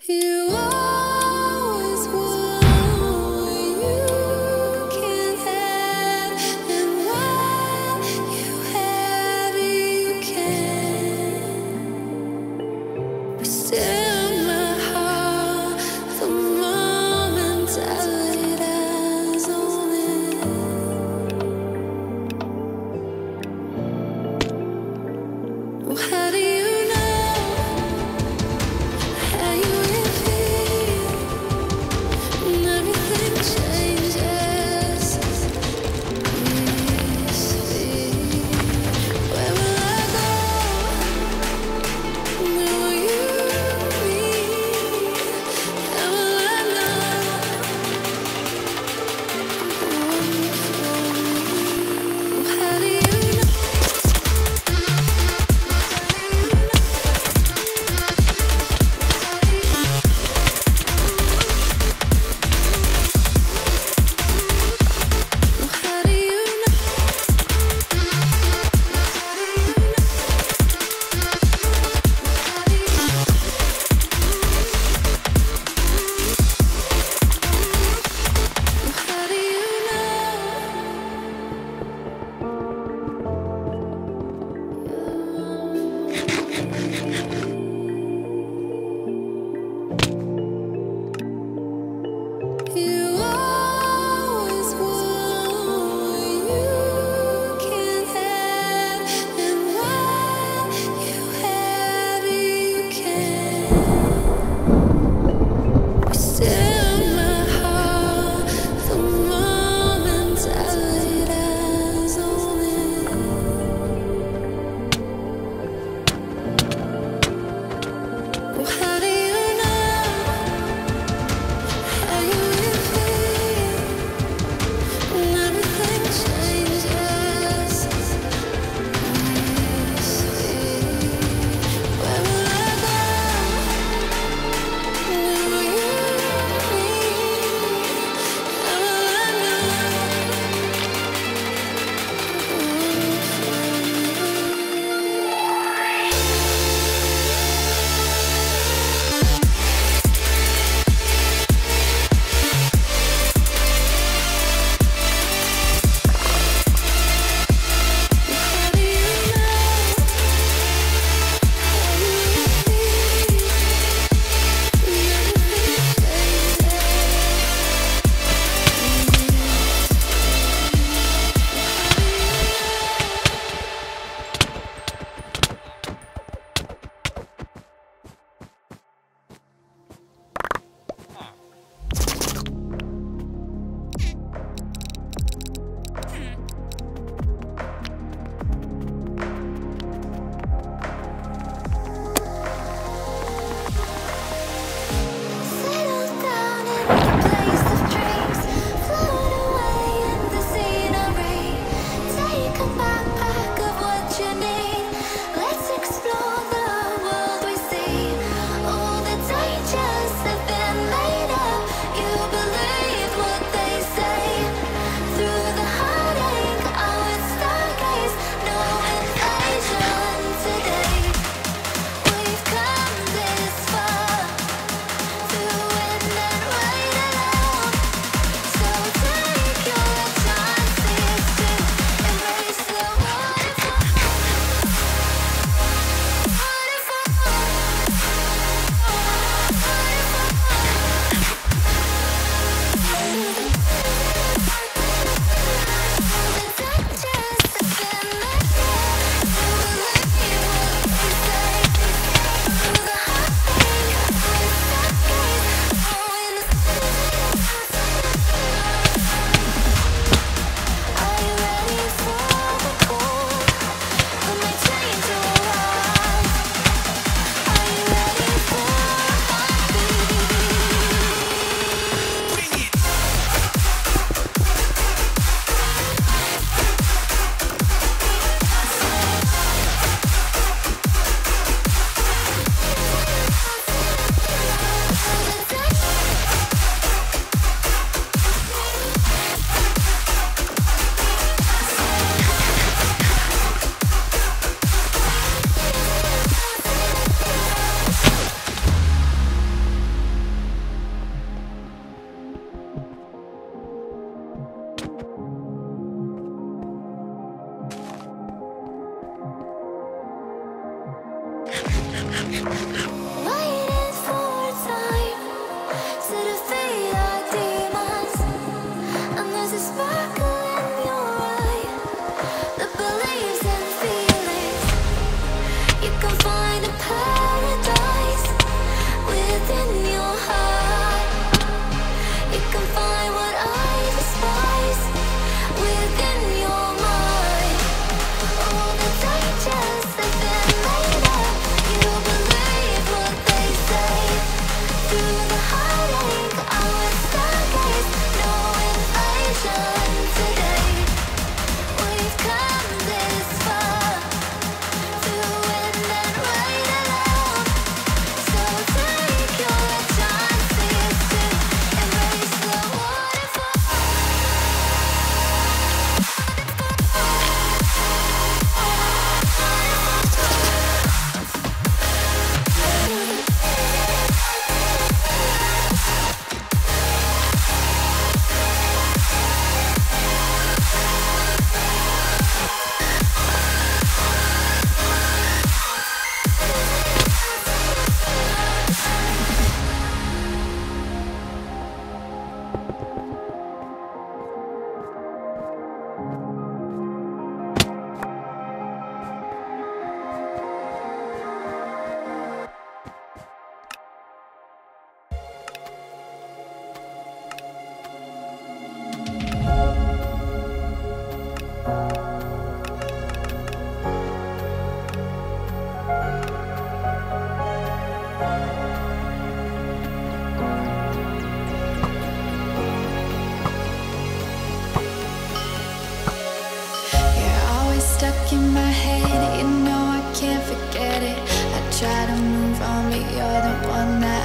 You always want what you can't have, and while you have it, you can. But still, my heart, the moment I laid eyes on it. Well, how do you know how you will feel?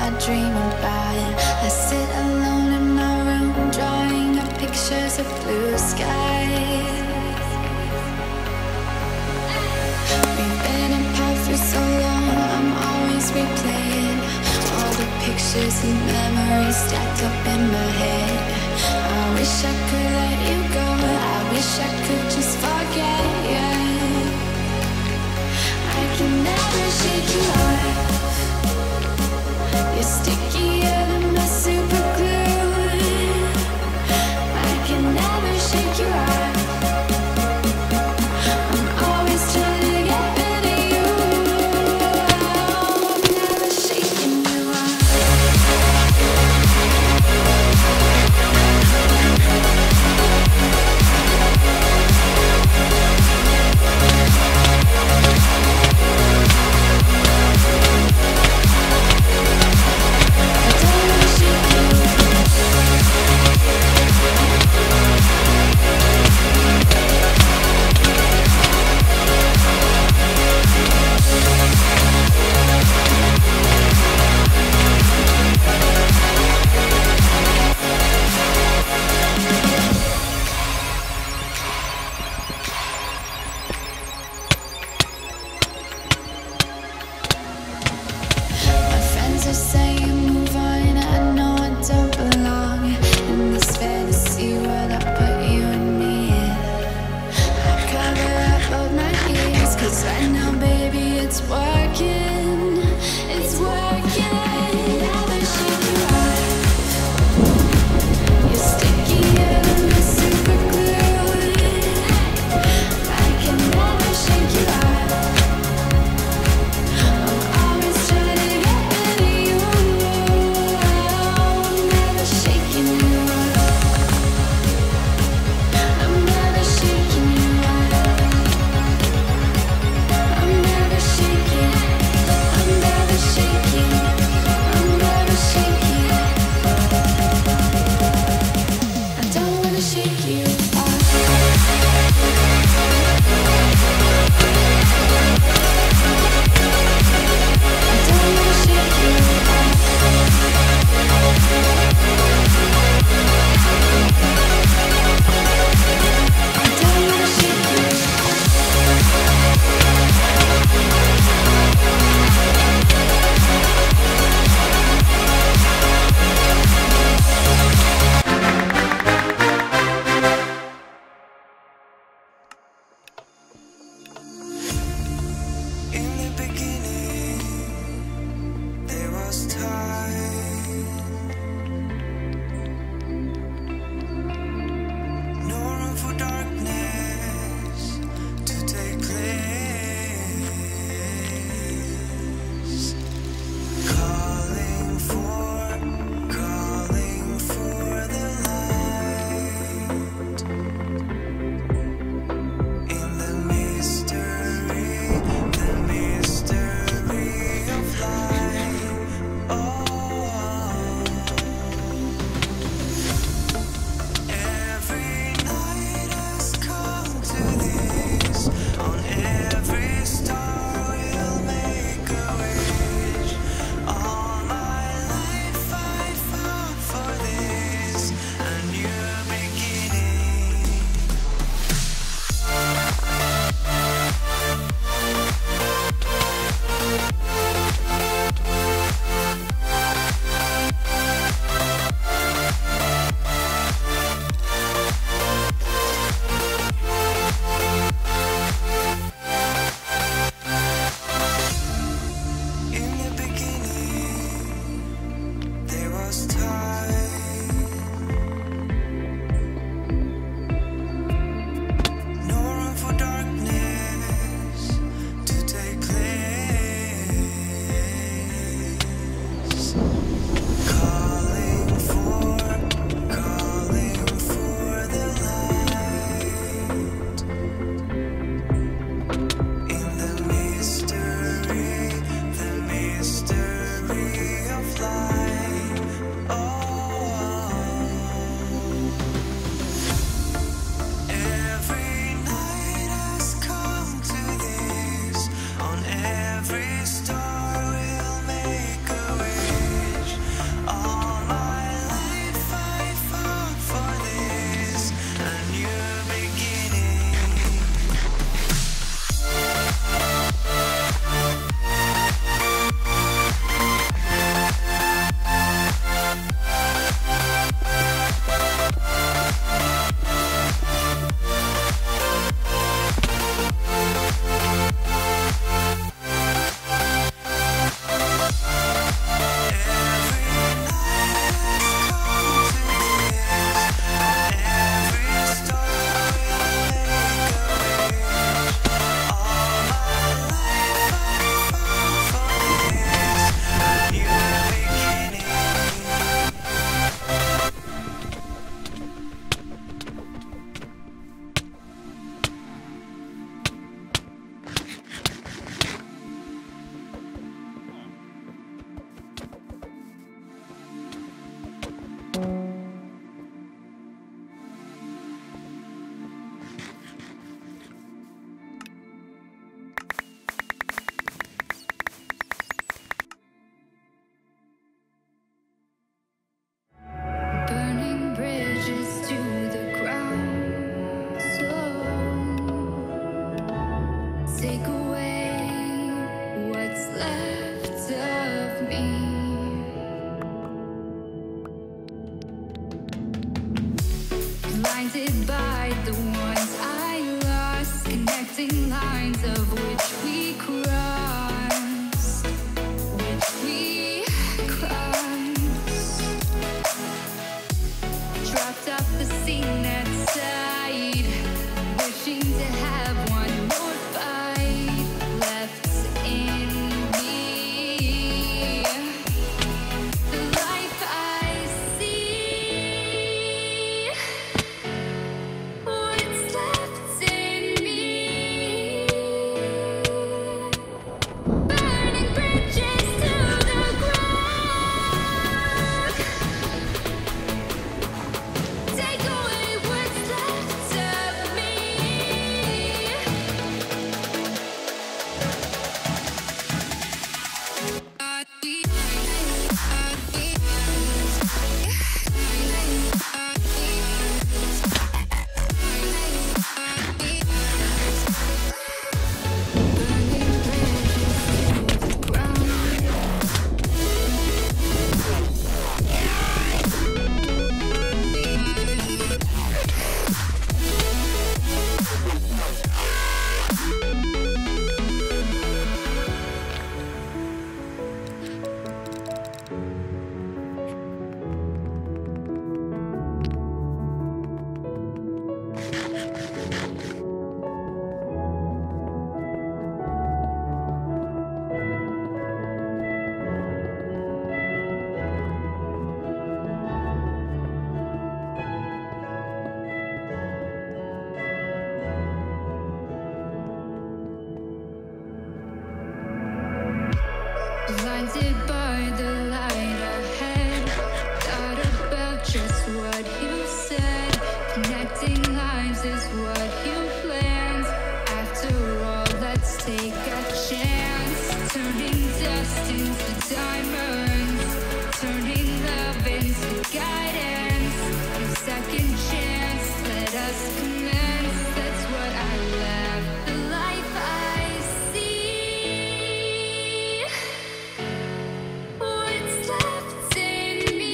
I dream about. I sit alone in my room, drawing up pictures of blue skies. We've been apart for so long, I'm always replaying all the pictures and memories stacked up in my head. I wish I could let you go, I wish I could just forget you. I can never shake you off. You're stickier than my super glue. I can never shake you off. I'm always trying to get rid of you. I'm never shaking you off. Oh blinded by the ones I lost, connecting lines of which we crossed, dropped off the scene at sight, wishing to have one more fight left in me. The life I see, what's left in me, burning bridges to the ground. Take away what's left of me. Blinded by the light ahead, thought about just what you said. Connecting lives is what you planned. After all, let's take a chance. Turning dust into diamonds, turning love into guidance. A second chance, let us commence. That's what I left. The life I see, what's left in me.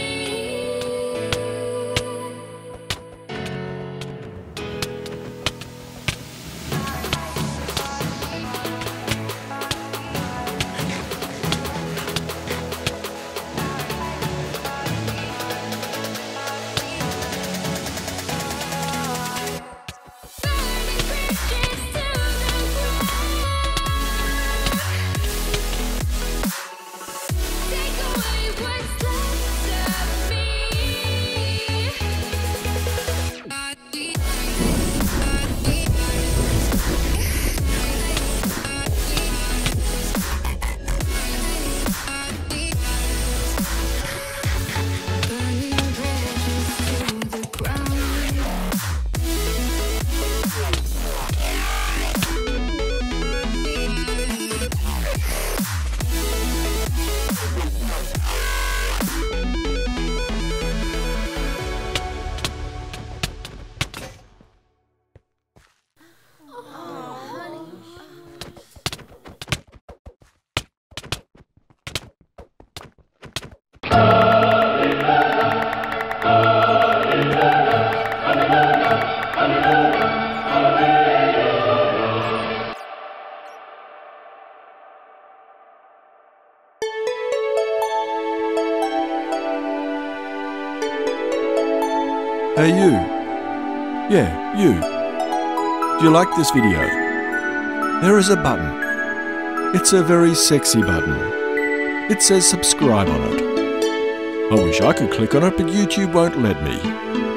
Burning bridges to the ground. Take away what's left of me. Burning bridges to the ground. Hey you. Yeah, you. Do you like this video? There is a button. It's a very sexy button. It says subscribe on it. I wish I could click on it, but YouTube won't let me.